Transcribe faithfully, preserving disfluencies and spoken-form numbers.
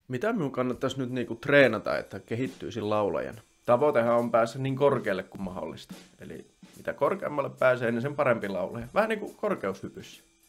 Mitä minun kannattaisi nyt niinku treenata, että kehittyisin laulajana? Tavoitehan on päästä niin korkealle kuin mahdollista. Eli mitä korkeammalle pääsee, niin sen parempi laulaja. Vähän niin kuin korkeushypyssä.